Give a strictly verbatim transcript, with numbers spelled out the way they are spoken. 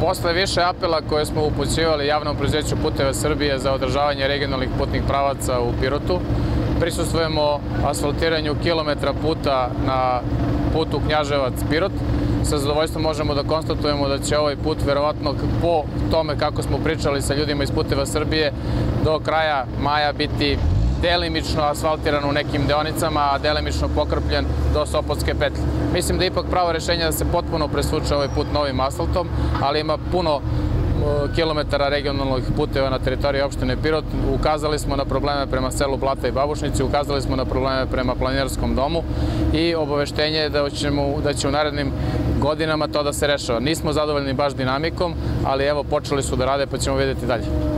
Posle više apela koje smo upućivali javnom preduzeću Puteva Srbije za održavanje regionalnih putnih pravaca u Pirotu, prisustvujemo asfaltiranju kilometra puta na putu Knjaževac-Pirot. Sa zadovoljstvom možemo da konstatujemo da će ovaj put verovatno po tome kako smo pričali sa ljudima iz Puteva Srbije do kraja maja biti delimično asfaltiran u nekim deonicama, a delimično pokrpljen do Sopotske petlje. Mislim da je ipak pravo rešenje da se potpuno presvuče ovaj put novim asfaltom, ali ima puno kilometara regionalnih puteva na teritoriji opštine Pirot. Ukazali smo na probleme prema selu Blata i Babušnici, ukazali smo na probleme prema planinarskom domu i obaveštenje je da, da će u narednim godinama to da se rešava. Nismo zadovoljni baš dinamikom, ali evo počeli su da rade pa ćemo vidjeti dalje.